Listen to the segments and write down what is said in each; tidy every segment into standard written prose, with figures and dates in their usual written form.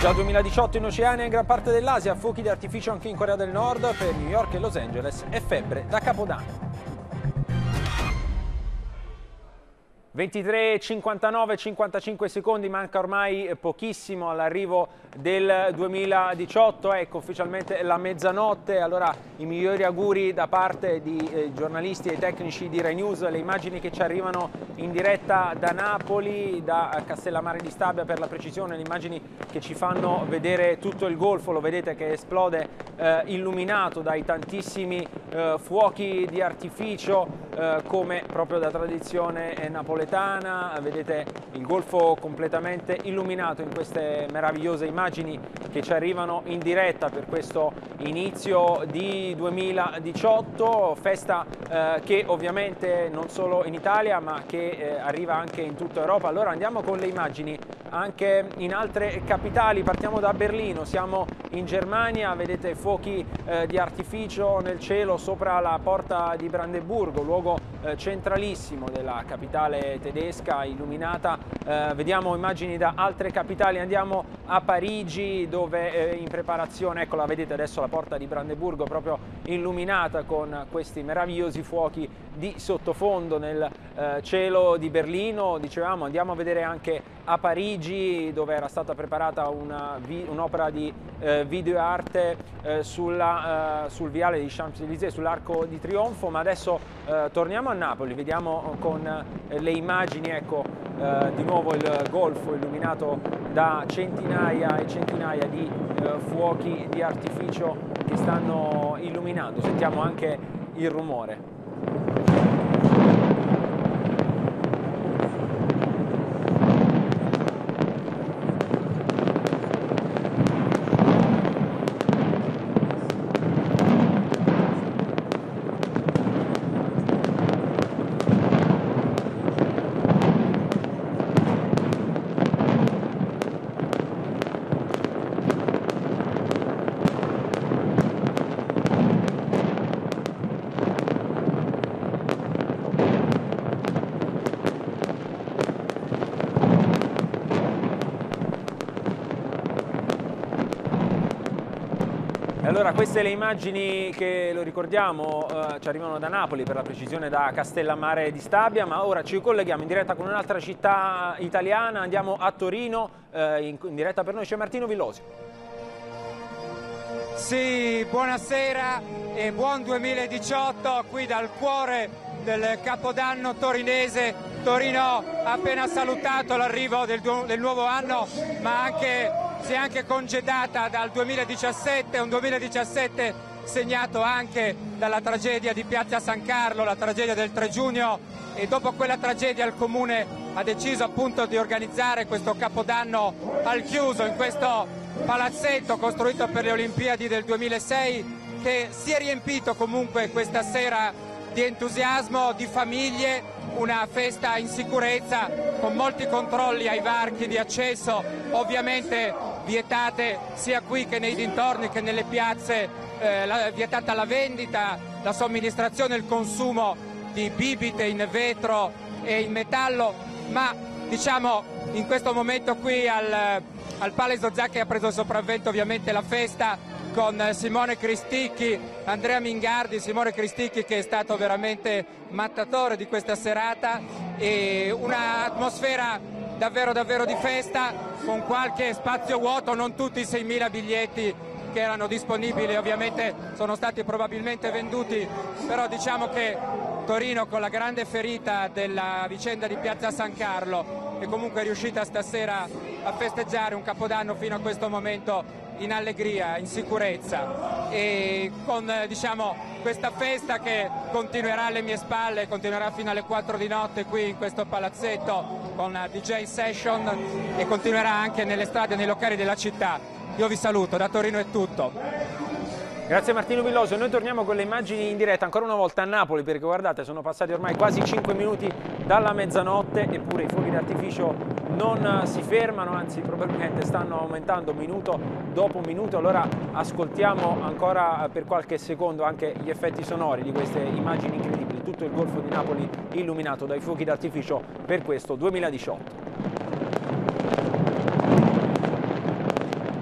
Già 2018 in Oceania e in gran parte dell'Asia, fuochi d'artificio anche in Corea del Nord, per New York e Los Angeles e febbre da Capodanno. 23:59, 55 secondi, manca ormai pochissimo all'arrivo del 2018, ecco ufficialmente la mezzanotte. Allora i migliori auguri da parte di giornalisti e tecnici di Rai News. Le immagini che ci arrivano in diretta da Napoli, da Castellammare di Stabia per la precisione, le immagini che ci fanno vedere tutto il golfo, lo vedete che esplode illuminato dai tantissimi fuochi di artificio come proprio da tradizione napoletana. Vedete il golfo completamente illuminato in queste meravigliose immagini che ci arrivano in diretta per questo inizio di 2018, festa che ovviamente non solo in Italia ma che arriva anche in tutta Europa. Allora andiamo con le immagini anche in altre capitali, partiamo da Berlino, siamo in Germania, vedete fuochi di artificio nel cielo sopra la porta di Brandeburgo, luogo centralissimo della capitale tedesca illuminata. Vediamo immagini da altre capitali, andiamo a Parigi dove in preparazione, eccola vedete adesso la porta di Brandeburgo proprio illuminata con questi meravigliosi fuochi di sottofondo nel cielo di Berlino. Dicevamo andiamo a vedere anche a Parigi dove era stata preparata un'opera di videoarte sul viale di Champs-Élysées, sull'Arco di Trionfo, ma adesso torniamo a Napoli, vediamo con le immagini, ecco di nuovo il golfo illuminato da centinaia e centinaia di fuochi di artificio che stanno illuminando, sentiamo anche il rumore. Allora, queste le immagini che, lo ricordiamo, ci arrivano da Napoli, per la precisione da Castellammare di Stabia, ma ora ci colleghiamo in diretta con un'altra città italiana, andiamo a Torino, in diretta per noi c'è Martino Villosio. Sì, buonasera e buon 2018 qui dal cuore del Capodanno torinese. Torino ha appena salutato l'arrivo del nuovo anno, ma si è anche congedata dal 2017, un 2017 segnato anche dalla tragedia di Piazza San Carlo, la tragedia del 3 giugno, e dopo quella tragedia il Comune ha deciso appunto di organizzare questo Capodanno al chiuso in questo palazzetto costruito per le Olimpiadi del 2006, che si è riempito comunque questa sera di entusiasmo, di famiglie, una festa in sicurezza con molti controlli ai varchi di accesso, ovviamente vietate sia qui che nei dintorni che nelle piazze, vietata la vendita, la somministrazione e il consumo di bibite in vetro e in metallo, ma diciamo in questo momento qui al Palais Zacchi ha preso il sopravvento ovviamente la festa con Simone Cristicchi, Andrea Mingardi, Simone Cristicchi che è stato veramente mattatore di questa serata, e un'atmosfera davvero di festa con qualche spazio vuoto, non tutti i 6.000 biglietti che erano disponibili ovviamente sono stati probabilmente venduti, però diciamo che Torino, con la grande ferita della vicenda di Piazza San Carlo, è comunque riuscita stasera a festeggiare un Capodanno fino a questo momento in allegria, in sicurezza, e con diciamo questa festa che continuerà alle mie spalle, continuerà fino alle 4 di notte qui in questo palazzetto con DJ session, e continuerà anche nelle strade e nei locali della città. Io vi saluto, da Torino è tutto. Grazie Martino Villosio, noi torniamo con le immagini in diretta ancora una volta a Napoli, perché guardate sono passati ormai quasi 5 minuti dalla mezzanotte, eppure i fuochi d'artificio non si fermano, anzi probabilmente stanno aumentando minuto dopo minuto. Allora ascoltiamo ancora per qualche secondo anche gli effetti sonori di queste immagini incredibili, tutto il Golfo di Napoli illuminato dai fuochi d'artificio per questo 2018.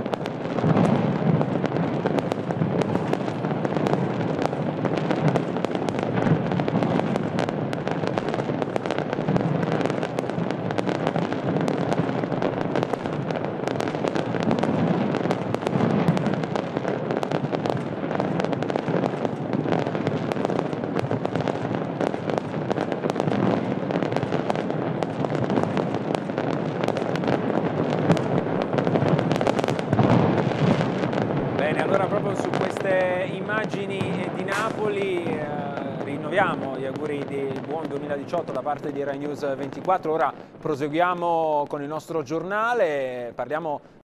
le immagini di Napoli, rinnoviamo gli auguri di buon 2018 da parte di Rai News 24. Ora proseguiamo con il nostro giornale, parliamo